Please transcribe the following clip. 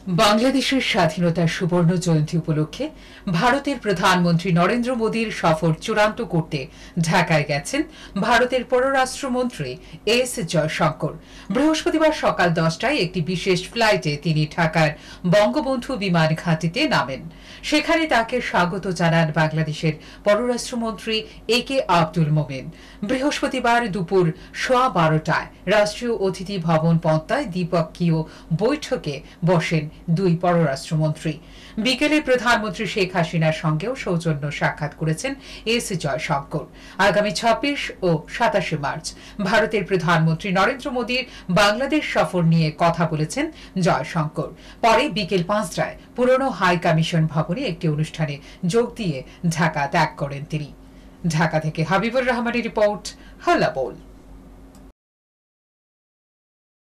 বাংলাদেশের স্বাধীনতার সুবর্ণ জয়ন্তী উপলক্ষে ভারতের প্রধানমন্ত্রী নরেন্দ্র মোদীর সফর চূড়ান্ত করতে ঢাকায় গেছেন ভারতের পররাষ্ট্রমন্ত্রী এস জয়শঙ্কর। বৃহস্পতিবার সকাল 10টায় একটি বিশেষ ফ্লাইটে তিনি ঢাকার বঙ্গবন্ধু বিমান ঘাঁটিতে নামেন। সেখানে তাকে স্বাগত জানান বাংলাদেশের পররাষ্ট্রমন্ত্রী এ কে আব্দুল মোমেন। বৃহস্পতিবার দুপুর 12:15টায় রাষ্ট্রীয় অতিথি ভবন পদ্মায় দ্বিপক্ষীয় বৈঠকে বসেন দুই পররাষ্ট্রমন্ত্রী। বিকেলে প্রধানমন্ত্রী শেখ হাসিনার সঙ্গেও সৌজন্য সাক্ষাৎ করেছেন এস জয়শঙ্কর। আগামী 26 ও 27 মার্চ ভারতের প্রধানমন্ত্রী নরেন্দ্র মোদীর বাংলাদেশ সফর নিয়ে কথা বলেছেন জয়শঙ্কর। পরে বিকেল 5টায় পুরনো হাই কমিশন ভবনে একটি অনুষ্ঠানে যোগ দিয়ে ঢাকা ত্যাগ করেন তিনি। ঢাকা থেকে হাবিবুর রহমানের রিপোর্ট, হাল্লা বল।